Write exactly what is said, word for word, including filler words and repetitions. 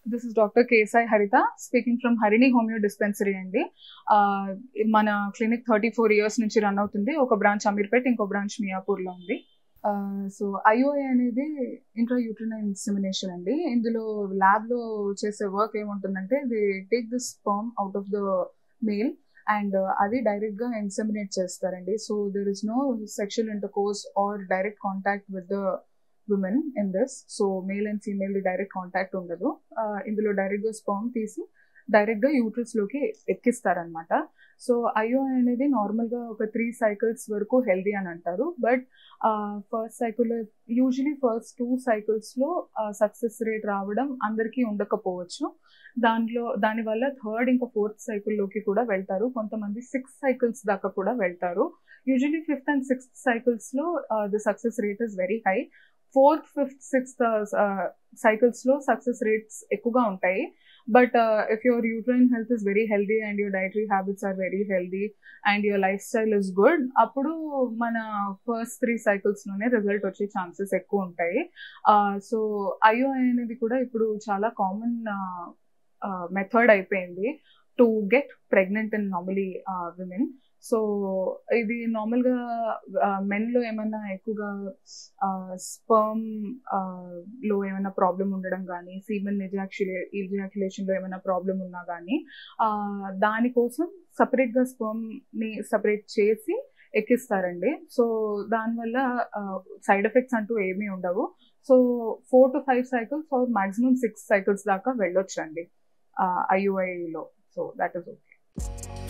This is Doctor K S I Haritha speaking from Harini Homeo Dispensary andi. Uh, mana clinic thirty-four years nunchi run avutundi. Oka branch Amirpet, inko branch Miyapur lo undi. Uh, so I U I అనేది intrauterine insemination అండి. ఇందులో lab లో చేసే work ఏముంటుందంటే they take the sperm out of the male and అది direct గా inseminate చేస్తారండి. So there is no sexual intercourse or direct contact with the women in this. So male and female direct contact ఉండదు. ఇందులో direct గా sperm తీసి direct గా uterus లోకి ఎక్కిస్తారనమాట. సో ఐఓఐ అనేది నార్మల్ గా ఒక త్రీ సైకిల్స్ వరకు హెల్దీ అని అంటారు. But first cycle usually first two cycles లో సక్సెస్ రేట్ రావడం అందరికీ ఉండకపోవచ్చు. దానిలో దానివల్ల థర్డ్ ఇంకా ఫోర్త్ సైకిల్లోకి కూడా వెళ్తారు. కొంతమంది సిక్స్ సైకిల్స్ దాకా కూడా వెళ్తారు. Usually fifth and sixth cycles లో the success rate is very high. Fourth fifth sixth cycles లో సక్సెస్ రేట్స్ ఎక్కువగా ఉంటాయి. But if your uterine health is very healthy and your dietary habits are very healthy and your lifestyle is good, అప్పుడు మన first three cycles లోనే result వచ్చే chances ఎక్కువ ఉంటాయి. So IUI అనేది కూడా ఇప్పుడు చాలా కామన్ మెథడ్ అయిపోయింది to get pregnant in normally women. So ఇది నార్మల్గా మెన్లో ఏమైనా ఎక్కువగా స్పర్మ్ లో ఏమైనా ప్రాబ్లం ఉండడం కానీ, సీమెన్ ఎజాక్యులే ఎజాక్యులేషన్లో ఏమైనా ప్రాబ్లం ఉన్నా కానీ దానికోసం సపరేట్గా స్పర్మ్ని సపరేట్ చేసి ఎక్కిస్తారండి. సో దానివల్ల సైడ్ ఎఫెక్ట్స్ అంటూ ఏమీ ఉండవు. So four to five cycles or maximum six cycles దాకా వెళ్ళొచ్చండి ఐయుఐలో. So that is okay.